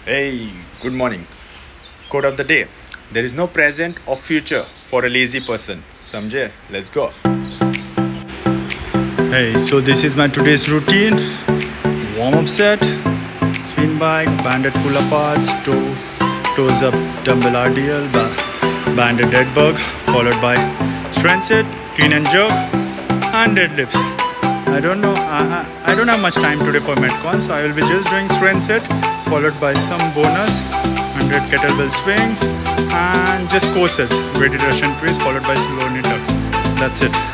Hey, good morning. Quote of the day. There is no present or future for a lazy person. Samjhe? Let's go. Hey, so this is my today's routine. Warm up set, spin bike, banded pull aparts, toes up dumbbell RDL, banded dead bug, followed by strength set, clean and jerk, and deadlifts. I don't know, I don't have much time today for Metcon, so I will be just doing strength set, followed by some bonus 100 kettlebell swings and just core sets, weighted Russian twist, followed by slow knee tucks. That's it.